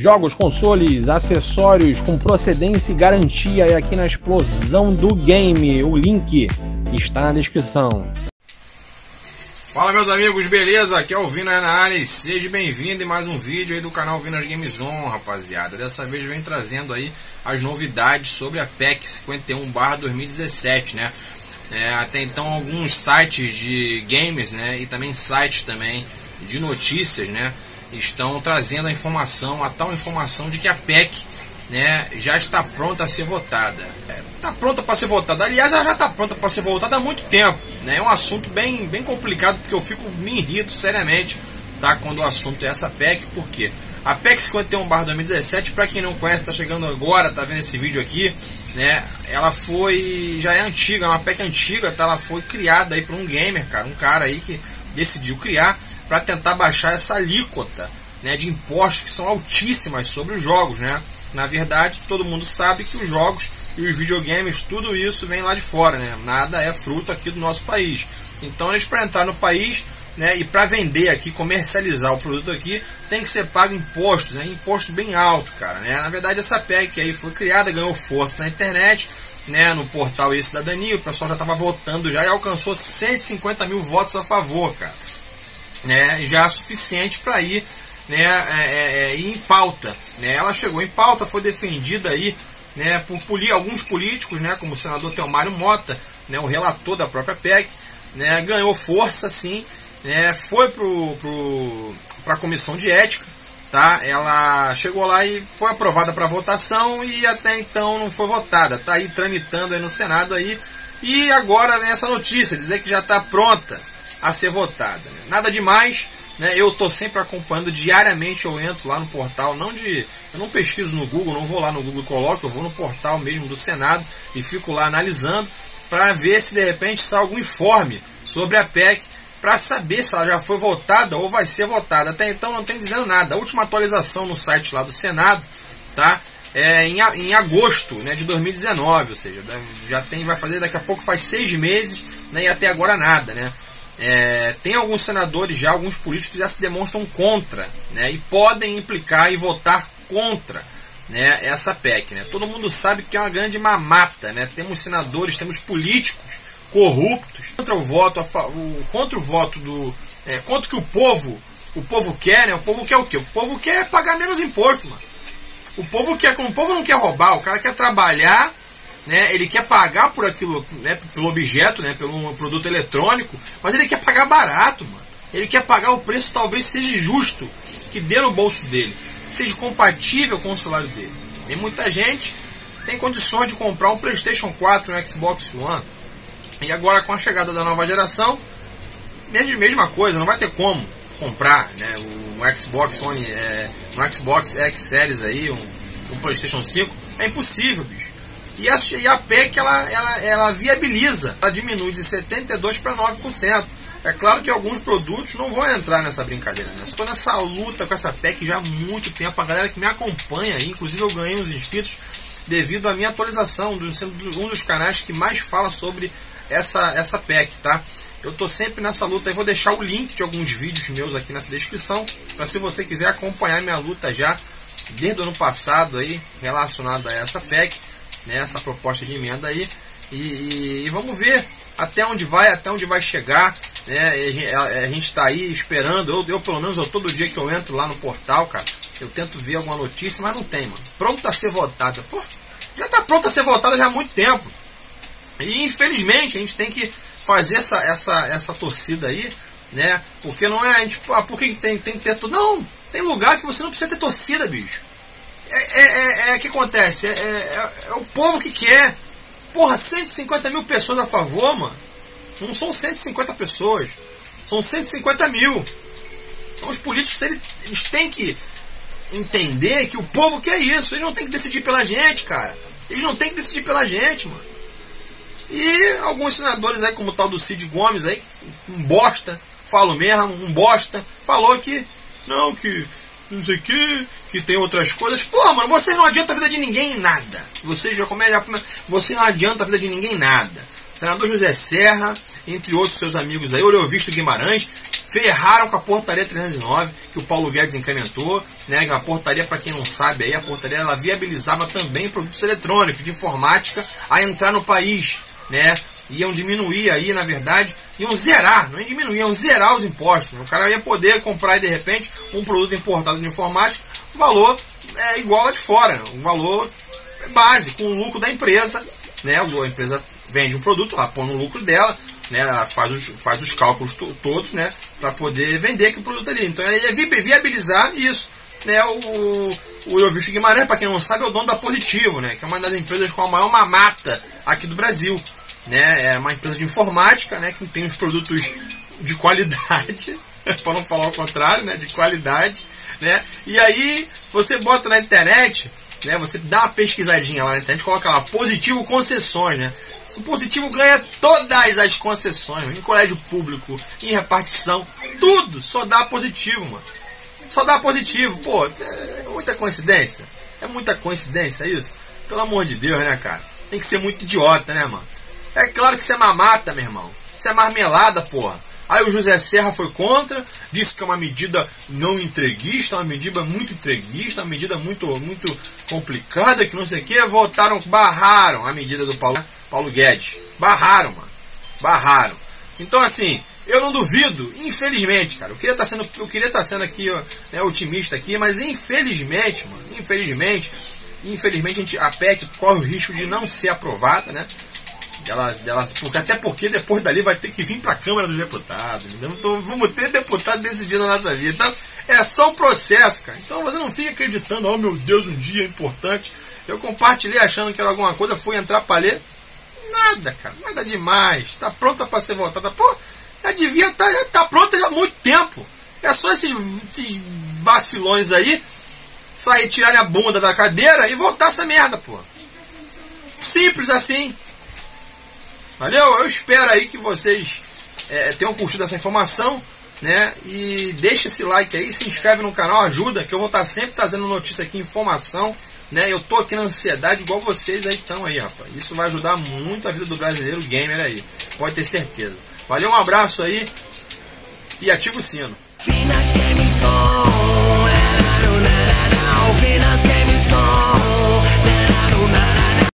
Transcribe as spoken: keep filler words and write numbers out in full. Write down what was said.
Jogos, consoles, acessórios com procedência e garantia é aqui na Explosão do Game. O link está na descrição. Fala, meus amigos, beleza? Aqui é o Vinas na área e seja bem-vindo em mais um vídeo aí do canal Vinas Games On, rapaziada. Dessa vez vem trazendo aí as novidades sobre a P E C cinquenta e um barra dois mil e dezessete, né? É, até então alguns sites de games, né, e também sites também de notícias, né, estão trazendo a informação, a tal informação de que a P E C, né, já está pronta a ser votada. Está é, pronta para ser votada. Aliás, ela já está pronta para ser votada há muito tempo, né? É um assunto bem, bem complicado, porque eu fico me irrito seriamente, tá, quando o assunto é essa P E C. Por quê? A P E C cinquenta e um barra dois mil e dezessete, para quem não conhece, está chegando agora, tá vendo esse vídeo aqui, né? Ela foi, já é antiga, é uma P E C antiga, tá? Ela foi criada aí por um gamer, cara, um cara aí que decidiu criar para tentar baixar essa alíquota, né, de impostos que são altíssimas sobre os jogos, né? Na verdade, todo mundo sabe que os jogos e os videogames, tudo isso vem lá de fora, né? Nada é fruto aqui do nosso país. Então, eles, para entrar no país, né, e para vender aqui, comercializar o produto aqui, tem que ser pago impostos, né? Imposto bem alto, cara, né? Na verdade, essa P E C aí foi criada, ganhou força na internet, né, no portal E-Cidadania. O pessoal já estava votando já e alcançou cento e cinquenta mil votos a favor, cara, né? Já é suficiente para ir, né, é, é, ir em pauta, né? Ela chegou em pauta, foi defendida aí, né, por poli alguns políticos, né, como o senador Telmário Mota, né, o relator da própria P E C, né, ganhou força, sim, né, foi pro, pro, para a comissão de ética, tá? Ela chegou lá e foi aprovada para votação e até então não foi votada, tá aí tramitando aí no Senado aí, e agora vem essa notícia, dizer que já está pronta a ser votada, né? Nada demais, né? Eu tô sempre acompanhando diariamente, eu entro lá no portal, não de, eu não pesquiso no Google, não vou lá no Google e coloco, eu vou no portal mesmo do Senado e fico lá analisando para ver se de repente sai algum informe sobre a P E C, para saber se ela já foi votada ou vai ser votada. Até então não tem dizendo nada. A última atualização no site lá do Senado, tá, é em, em agosto, né, de dois mil e dezenove, ou seja, já tem, vai fazer daqui a pouco, faz seis meses, né, e até agora nada, né? É, tem alguns senadores já, alguns políticos que já se demonstram contra, né, e podem implicar e votar contra, né, essa P E C, né? Todo mundo sabe que é uma grande mamata, né? Temos senadores, temos políticos corruptos contra o voto, o, contra o voto do, é, contra o que o povo, o povo quer, né? O povo quer o quê? O povo quer pagar menos imposto, mano. O povo quer, o povo não quer roubar, o cara quer trabalhar, né? Ele quer pagar por aquilo, né? Pelo objeto, né? Pelo produto eletrônico, mas ele quer pagar barato, mano. Ele quer pagar o preço talvez seja justo, que dê no bolso dele, que seja compatível com o salário dele. Tem muita gente tem condições de comprar um PlayStation quatro, um Xbox One. E agora, com a chegada da nova geração, mesma coisa, não vai ter como comprar, né, um Xbox One, é, um Xbox X Series aí, um, um PlayStation cinco, é impossível, bicho. E a, e a P E C, ela, ela, ela viabiliza, ela diminui de setenta e dois por cento para nove por cento. É claro que alguns produtos não vão entrar nessa brincadeira, né? Estou nessa luta com essa P E C já há muito tempo. A galera que me acompanha aí, inclusive eu ganhei uns inscritos devido à minha atualização, sendo um dos canais que mais fala sobre essa, essa P E C, tá? Eu tô sempre nessa luta e vou deixar o link de alguns vídeos meus aqui nessa descrição, para se você quiser acompanhar minha luta já desde o ano passado aí, relacionada a essa P E C, né, essa proposta de emenda aí, e, e, e vamos ver até onde vai, até onde vai chegar, né? A gente, a, a gente tá aí esperando, eu, eu pelo menos eu, todo dia que eu entro lá no portal, cara, eu tento ver alguma notícia, mas não tem, mano. Pronta a ser votada, pô, já tá pronta a ser votada já há muito tempo. E infelizmente a gente tem que fazer essa, essa, essa torcida aí, né? Porque não é, tipo, ah, por que tem, tem que ter tudo? Não, tem lugar que você não precisa ter torcida, bicho. É, é, é, é que acontece, é, é, é o povo que quer. Porra, cento e cinquenta mil pessoas a favor, mano. Não são cento e cinquenta pessoas, são cento e cinquenta mil. Então os políticos, eles, eles têm que entender que o povo quer isso. Eles não têm que decidir pela gente, cara. Eles não têm que decidir pela gente, mano. E alguns senadores aí, como o tal do Cid Gomes aí, um bosta, falo mesmo, um bosta, falou que não, que não sei o que, que tem outras coisas. Pô, mano, você não adianta a vida de ninguém em nada. Você já começa, você não adianta a vida de ninguém em nada. Senador José Serra, entre outros seus amigos aí, Oreovisto Guimarães, ferraram com a portaria trezentos e nove, que o Paulo Guedes incrementou, né? A portaria, para quem não sabe, aí, a portaria ela viabilizava também produtos eletrônicos de informática a entrar no país, né? Iam diminuir aí, na verdade, iam zerar, não iam diminuir, iam zerar os impostos, né? O cara ia poder comprar, de repente, um produto importado de informática, o valor é igual a de fora, o valor base, com o lucro da empresa, né? A empresa vende um produto, ela põe no lucro dela, né? Ela faz os, faz os cálculos to, todos, né? Para poder vender aquele produto ali. Então ela ia viabilizar isso, né? O, o Elvício Guimarães, para quem não sabe, é o dono da Positivo, né? Que é uma das empresas com a maior mamata aqui do Brasil, né? É uma empresa de informática, né? Que tem os produtos de qualidade, para não falar o contrário, né? De qualidade, né? E aí você bota na internet, né? Você dá uma pesquisadinha lá na internet, coloca lá Positivo Concessões, né? O Positivo ganha todas as concessões, em colégio público, em repartição, tudo só dá Positivo, mano. Só dá Positivo, pô, é muita coincidência. É muita coincidência isso? Pelo amor de Deus, né, cara? Tem que ser muito idiota, né, mano? É claro que isso é mamata, meu irmão. Isso é marmelada, porra. Aí o José Serra foi contra, disse que é uma medida não entreguista, uma medida muito entreguista, uma medida muito, muito complicada, que não sei o que. Votaram, barraram a medida do Paulo, Paulo Guedes. Barraram, mano. Barraram. Então, assim, eu não duvido, infelizmente, cara. Eu queria estar sendo, eu queria estar sendo aqui, né, otimista aqui, mas infelizmente, mano, infelizmente, infelizmente a, gente, a P E C corre o risco de não ser aprovada, né? Delas, delas, porque, até porque depois dali vai ter que vir para a Câmara dos Deputados. Então, vamos ter deputado decidindo a nossa vida. Então, é só um processo, cara. Então você não fica acreditando, oh meu Deus, um dia é importante. Eu compartilhei achando que era alguma coisa, fui entrar para ler. Nada, cara. Nada demais. Está pronta para ser votada. Pô, já devia estar, já está pronta já há muito tempo. É só esses, esses vacilões aí sair, tirarem a bunda da cadeira e voltar essa merda, pô. Simples assim. Valeu? Eu espero aí que vocês é, tenham curtido essa informação, né? E deixa esse like aí, se inscreve no canal, ajuda, que eu vou estar sempre trazendo notícia aqui, informação, né? Eu tô aqui na ansiedade igual vocês aí estão aí, rapaz. Isso vai ajudar muito a vida do brasileiro gamer aí, pode ter certeza. Valeu, um abraço aí e ativa o sino.